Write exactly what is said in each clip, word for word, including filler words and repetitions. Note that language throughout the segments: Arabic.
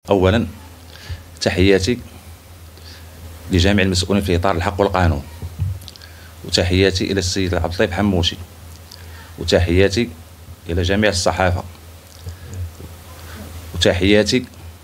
اولا تحياتي لجميع المسؤولين في اطار الحق والقانون، وتحياتي الى السيد عبد اللطيف حموشي، وتحياتي الى جميع الصحافه، وتحياتي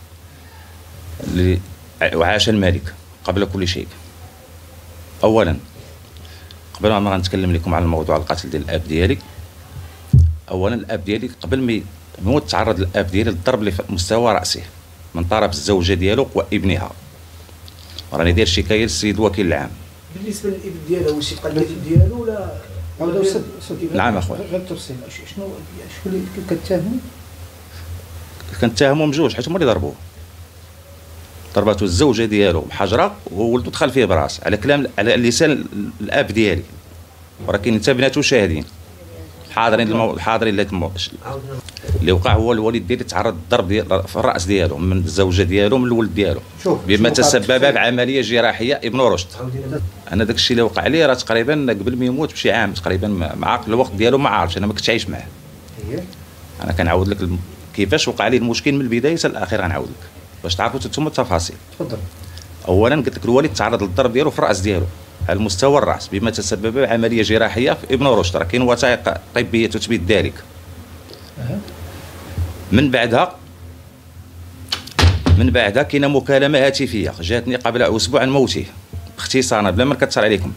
ل وعاش الملك. قبل كل شيء، اولا قبل ما غنتكلم لكم على الموضوع القتل ديال الاب ديالي، اولا الاب ديالي قبل ما يموت تعرض الاب ديالي للضرب اللي في مستوى راسه من طرف الزوجه ديالو وابنها. راني داير شكايه للسيد الوكيل العام. بالنسبه للابن ديالو واش يبقى الابن ديالو ولا ولا نعم اخويا. غير التفصيل، شنو شكون اللي كتهموا؟ كنتهمهم بجوج حيت هما اللي ضربوه. ضربته الزوجه ديالو بحجره وولدو دخل فيه براس على كلام على لسان الاب ديالي، ولكن انت بناتو شاهدين حاضرين المو... حاضرين اللي وقع. هو الوالد ديالي تعرض للضرب ديال في الراس ديالو من الزوجه ديالو من الولد ديالو بما تسبب بعمليه جراحيه ابن رشد. انا داك الشيء اللي وقع لي راه تقريبا قبل ما يموت بشي عام تقريبا، مع الوقت ديالو ما عارفش، انا ما كنتش عايش معاه. انا كنعاود لك كيفاش وقع لي المشكل من البدايه حتى الاخير، غنعاود لك باش تعرفوا انتم التفاصيل. تفضل. اولا قلت لك الوالد تعرض للضرب ديالو في الراس ديالو على مستوى الراس بما تسبب بعمليه جراحيه في ابن رشد، راه كاين وثائق طبيه تثبت ذلك. من بعدها من بعدها كاينه مكالمه هاتفيه جاتني قبل اسبوع عن موته باختصار بلا ما نكثر عليكم.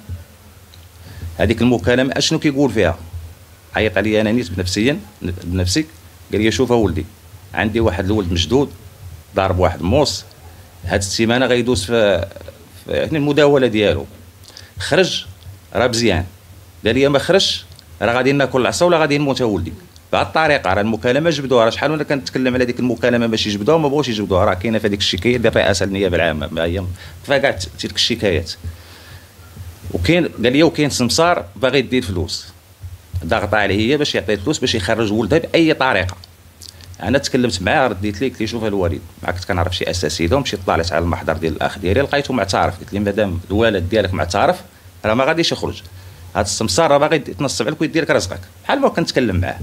هذيك المكالمه اشنو كيقول فيها؟ عيط عليا انا نيت بنفسيا بنفسي، قال لي شوف اولدي عندي واحد الولد مشدود ضارب واحد موس، هاد السيمانه غيدوز في, في يعني المداوله ديالو، خرج راه مزيان. قال لي ما خرجش راه غادي ناكل العصا ولا غادي نموت اولدي. بهذه الطريقه راه المكالمه جبدوها، راه شحال وانا كنتكلم على ديك المكالمه باش يجبدوها ما بغاوش يجبدوها، راه كاينه في هذيك الشكايه ديال رئاسه النيابه العامه، ما هي فكاع تلك الشكايات. وكاين قال لي وكاين سمسار باغي يدي الفلوس، ضغط عليه باش يعطيه الفلوس باش يخرج ولده باي طريقه. انا تكلمت معاه رديت ليه قلت لي شوف الوالد ما كنت كنعرف شي اساسيده، ومشيت طلعت على المحضر ديال الاخ ديالي لقيته معترف. قلت لي مادام الوالد ديالك معترف راه ما غاديش يخرج، هذا السمسار راه باغي يتنصب عليك ويدير لك رزقك بحال ما كنتكلم معاه.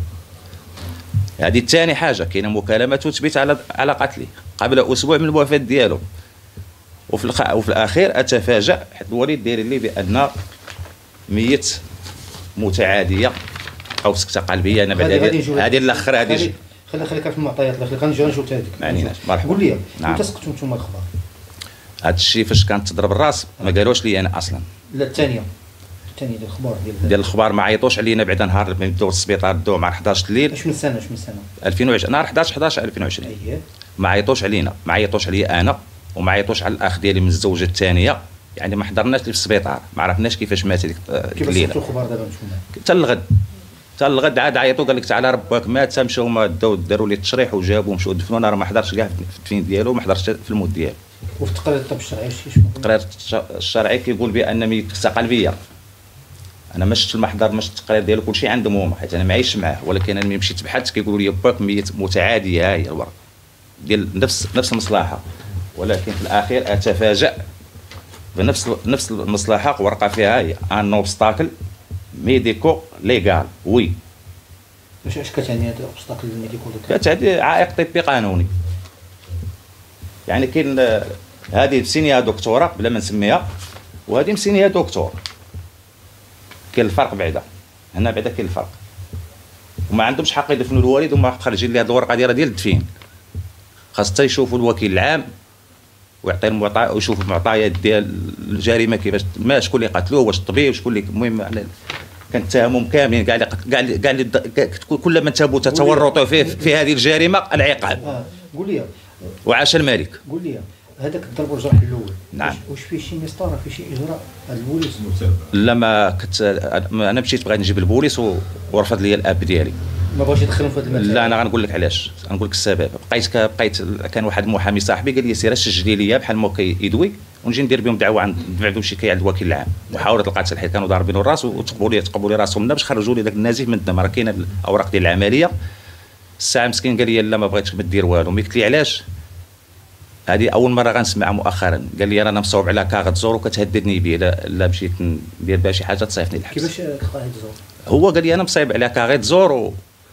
هذه ثاني حاجه، كاينه مكالمه تثبت على على قتله قبل اسبوع من الوفاه ديالو. وفي الخ... وفي الاخير اتفاجأ حيت الوالد داير لي بان ميت متعاديه او سكته قلبيه. انا بعد هذه الاخر هذه خلي خليك في المعطيات الاخير غنجيو نشوف هذيك. معنيناش مرحبا. قول لي نعم. متى سقطتوا نتوما الخبر؟ هذا الشيء فاش كانت تضرب الراس ما قالوش لي انا اصلا. لا الثانيه الثانيه ديال الخبر ديال ديال الخبار ما عيطوش علينا بعد نهار ما بداو السبيطار بداو مع حداش الليل. اش من سنه اش من سنه؟ ألفين وعشرين نهار حداش حداش ألفين وعشرين. اييه. ما عيطوش علينا، ما عيطوش عليا انا وما عيطوش على الاخ ديالي من الزوجه الثانيه، يعني ما حضرناش في السبيطار، ما عرفناش كيفاش مات هذيك الليله. كيفاش سقطوا الخبر دابا نتوما؟ حتى الغد حتى الغد عاد عيطوا قال لك تعالى رباك مات، مشاو ما داو داروا لي التشريح وجابوا مشاو دفنوا. انا راه ما حضرتش كاع في الدفين ديالو وما حضرتش في الموت ديالو. وفي التقرير الطب الشرعي شنو؟ التقرير الشرعي كيقول بان ميت سكته قلبيه. انا ما شفت المحضر ما شفت التقرير ديالو كلشي عندهم هما حيت انا ما عايش معاه، ولكن انا ملي مشيت بحثت كيقولوا لي باك ميت متعاديه. ها هي الورقه ديال نفس نفس المصلحه، ولكن في الاخير اتفاجأ بنفس نفس المصلحه ورقه فيها هي ان اوبستاكل ميديكو ليغال. وي واش اش كتعني هذا الاوبستاكل الميديكو؟ كتعني عائق طبي قانوني. يعني كاين هذه مسينيها دكتوره بلا ما نسميها، وهذه مسينيها دكتور. كاين الفرق بعدا هنا، بعدا كاين الفرق. وما عندهمش حق يدفنوا الوالد وما خارجين لي هذه الورقه ديالها ديال التدفين. خاص حتى يشوفوا الوكيل العام ويعطي المعطى ويشوفوا المعطيات ديال الجريمه كيفاش ما شكون اللي قتلوه، واش الطبيب شكون اللي. المهم كنتهمهم كاملين كاع كاع كاع كل من ثبت تورطوا فيه في هذه الجريمه العقاب. اه قول لي وعاش الملك. قول لي هذاك الضرب والجرح الاول نعم واش فيه شي مسطره فيه شي اجراء هذا البوليس؟ لا ما كنت انا مشيت بغيت نجيب البوليس ورفض لي الاب ديالي، ما بغاش يدخلهم في هذا المسائل. لا انا غنقول لك علاش، غنقول لك السبب. بقيت بقيت كان واحد المحامي صاحبي قال لي سير سجلي لي بحال ما كيدوي ونجي ندير بهم دعوه عند ندفع بهم شكايه عند الوكيل العام محاوله القتل، حيت كانوا ضاربين الراس وتقبوا لي تقبوا لي راسهم باش خرجوا لي داك النزيف من الدم. راه كاينه الاوراق ديال العمليه. الساعه مسكين قال لي لا ما بغيتش ما دير والو. ملي قلت لي علاش، هذه اول مره غنسمعها مؤخرا. قال لي انا مصوب على كاغد زور وكتهددني به لا مشيت ندير بها شي حاجه تصيفني الحبس. كيفاش كاغد زور؟ هو قال لي انا مصايب على كاغد زور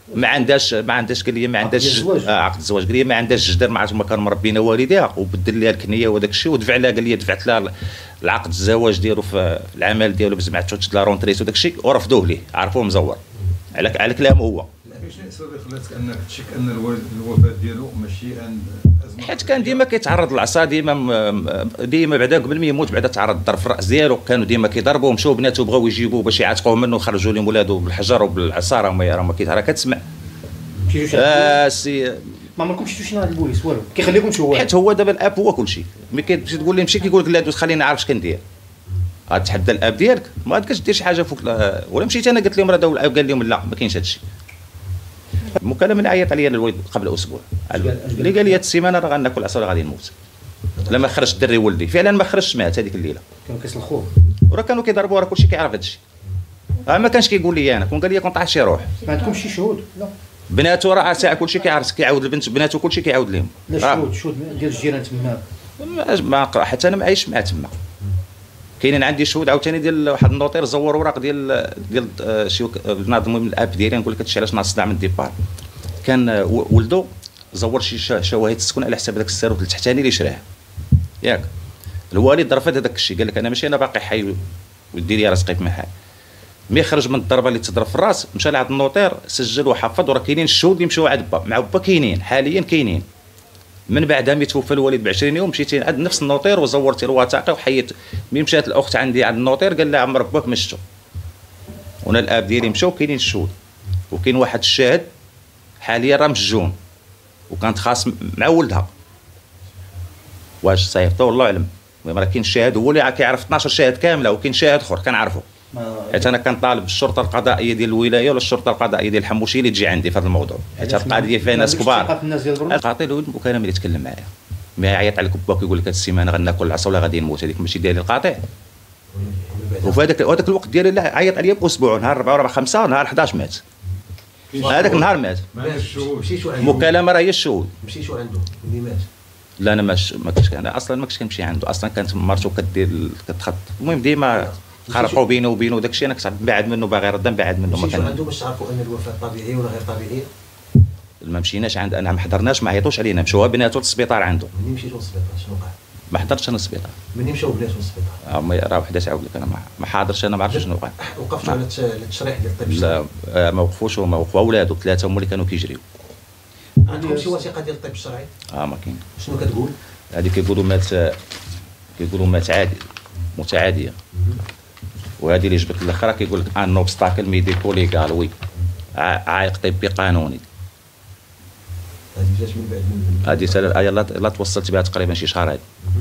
ما عندهاش ما عندهاش قال لي ما عندهاش الزواج. آه عقد الزواج، قال لي ما عندهاش جدار، ما عرفت ما كان مربينا والديها، وبدل لها الكنيه وداك الشيء، ودفع لها قال لي دفعت لها العقد الزواج ديالو في العمل ديالو باش ما تشد لا رونتريس وداك الشيء، ورفضوه ليه، عرفوه مزور على على كلامه هو. شنو السبب اللي خلاك انك تشك ان الوالد الوفاه ديالو ماشي عند ازمه؟ حيت كان ديما كيتعرض للعصا، ديما ديما بعدا قبل ما يموت بعدا تعرض للضرب في الراس ديالو، كانوا ديما كيضربوه، مشاو بناته بغاو يجيبوه باش يعتقوه منه، خرجوا لهم ولادو بالحجر وبالعصا، راه ما راه ما كيتهرى كتسمع. مشيتوش اه سي ما عمركم شفتوا شي نهار البوليس والو كيخليكم تشوفوا؟ حيت هو دابا الاب هو كل شيء، ملي كتمشي تقول لي مشي كيقول لك لا دوز خليني نعرف اش كندير، غتحدى الاب ديالك، ما غاديش دير شي حاجه فوق. ولا مشيت انا قلت لهم راه داو الاب قال لهم لا ما كاينش هذا الشيء. المكالمه اللي عيط عليا الوالد قبل اسبوع، اللي قال لي هاد السيمانه راه غناكل عصا غادي نموت، لا ما خرجش الدري ولدي، فعلا ما خرجش مات هذيك الليله، كانوا كيسلخوه. وراه كانوا كيضربوا، راه كلشي كيعرف هذا الشيء. اه ما كانش كيقول لي انا، كون قال لي كون طاح شي روح. ما عندكمش شي شهود؟ لا بناته راه ساعه كلشي كيعرف، كيعاود البنت بناته كلشي كيعاود لهم. لا شهود شهود ديال الجيران تما. ما ما حتى انا ما عايش مع تما. كاينين عندي شهود عاوتاني ديال واحد النوطير زور اوراق ديال ديال شي ناظم من الاب ديالي، نقول لك هادشي علاش ناض صداع من الديبار. كان ولده زور شي شواهد السكن على حساب داك الساروت التحتاني اللي شراه، ياك الوالد رفض هذاك الشيء، قال لك انا ماشي انا باقي حي ودي لي راسقي في محل. ملي خرج من الضربه اللي تضرب في الراس مشى لعند النوطير سجل وحفظ، وراه كاينين الشهود اللي مشاو عند با مع با، كاينين حاليا كاينين. من بعد ما يتوفى الوالد ب عشرين يوم مشيت عند نفس النوطير وزورت الوثائق وحيت. ملي مشات الاخت عندي عند النوطير قال لها عمرك باك ما شفتو، وانا الاب ديالي مشاو كاينين الشهود، وكاين واحد الشاهد حاليا راه مسجون وكانت خاص مع ولدها. واش صيفطوا والله اعلم، المهم راه كاين الشاهد هو اللي كيعرف اثناش شاهد كامله، وكاين شاهد اخر كنعرفو، حيت انا كنطالب الشرطه القضائيه ديال الولايه ولا الشرطه القضائيه ديال الحموشي اللي تجي عندي في هذا الموضوع، حيت هذه القضيه فيها ناس كبار. القاطي له المكالمه اللي تكلم معايا، ما يعيط عليك باك يقول لك هذه السيمانه غناكل العصا ولا غادي نموت، هذيك ماشي ديالي القاطع. وفي هذاك هذاك الوقت ديالي لا عيط عليا باسبوع، نهار أربعة وربع خمسة نهار حداش مات، هذاك النهار مات. مشيتو عنده المكالمه راه هي الشهود. مشيتو عنده ملي مات؟ لا انا ماش ما كنتش انا اصلا ما كنتش كنمشي عنده، اصلا كانت مرته كدير كتخط، المهم ديما خرقوا بينه وبينه وداك الشيء، انا كنت بعد منه باغي رد بعد منه. ما مشيتو كان عنده باش تعرفوا ان الوفاه طبيعيه ولا غير طبيعيه؟ ما مشيناش عند، انا ما حضرناش، ما عيطوش علينا، مشاو بناته للسبيطار عنده. منين مشيتو للسبيطار شنو وقع؟ ما حضرتش انا السبيطار. منين مشاو بناتو للسبيطار؟ آه ما راه وحده تعاود لك انا ما, ما حاضرش، انا ما عرفتش شنو وقع. وقفتوا على التشريح ديال الطب الشرعي؟ لا ما وقفوش، هما وقفوا اولادو ثلاثه هما اللي كانوا كيجريو. عندكم شي وثيقه ديال الطب الشرعي؟ اه ما كاين. شنو كتقول؟ هذه كيقولوا مات، كيقولوا مات عادي متعاديه، وهذه اللي جبت الاخرى كيقول لك ان اوبستاكل ميديكو ليغال، وي عائق طبي قانوني. هذه جات من بعد من هذه يلا لا توصلت بها تقريبا شي شهر. هذه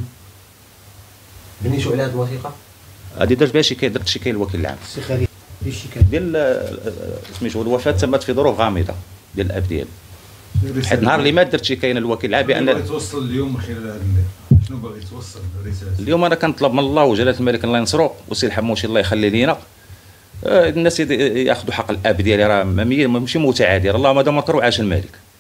بنيتوا على هذه الوثيقه؟ هذه درت بها شكايه، درت شكايه للوكيل العام. سي خالد دير شكايه ديال سميتو الوفاه تمت في ظروف غامضه ديال الاب ديالي، حيت النهار اللي مات درت شكايه للوكيل العام بان باغي توصل اليوم من خلال هذا الليل، شنو باغي توصل الرساله؟ اليوم انا كنطلب من الله وجلاله الملك الله ينصرو وسي الحموشي الله يخلي لينا، الناس ياخذوا حق الاب ديالي، راه ماشي متعادي، اللهم دام مكر وعاش الملك.